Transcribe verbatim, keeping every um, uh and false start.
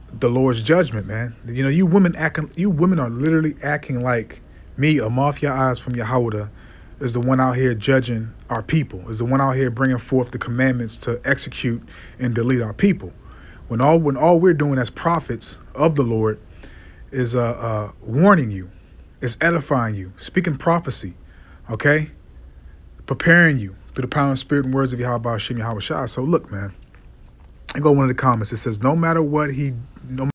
the Lord's judgment, man. You know, you women acting, you women are literally acting like me, a mafia eyes from Yahweh, is the one out here judging our people, is the one out here bringing forth the commandments to execute and delete our people. When all when all we're doing as prophets of the Lord is uh, uh, warning you, is edifying you, speaking prophecy, okay, preparing you through the power and spirit and words of Yahweh Hashem Yahweh Shai. So look, man, I go one of the comments. It says, no matter what he, no